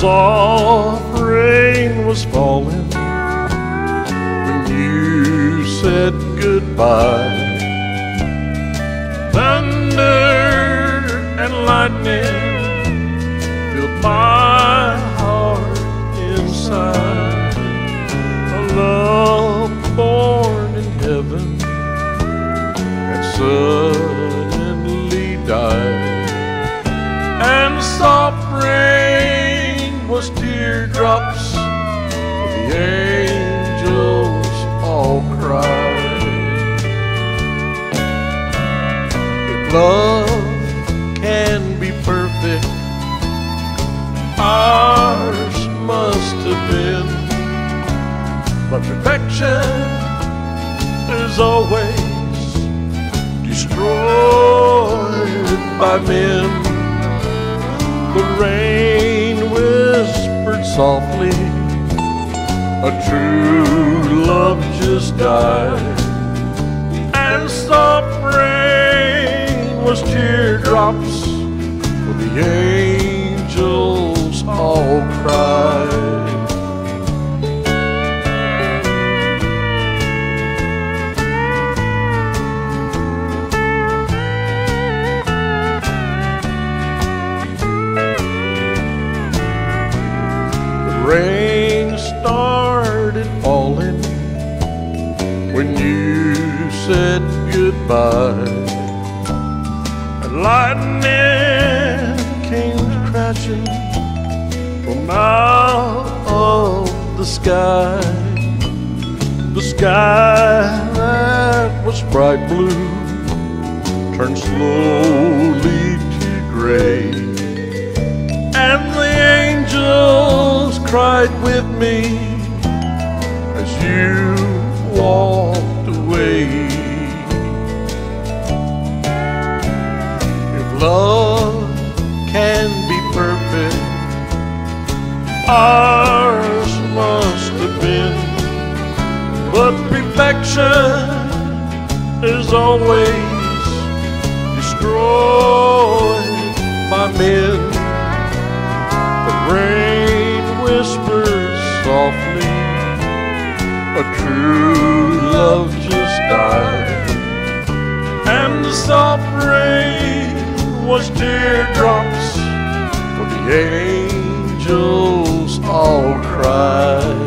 soft rain was falling when you said goodbye. Thunder and lightning filled my heart inside. A love born in heaven had suddenly died, and soft rain was teardrops, the angels all cried. If love can be perfect, ours must have been, but perfection is always destroyed by men. The rain whispered softly, a true love just died, and soft rain was teardrops, for the angels all cried. Rain started falling when you said goodbye, and lightning came crashing from out of the sky. The sky that was bright blue turned slowly to gray, and the angels cried with me as you walked away. If love can be perfect, ours must have been, but perfection is always destroyed by men. The rain whispers softly, a true love just died, and the soft rain was teardrops, for the angels all cried.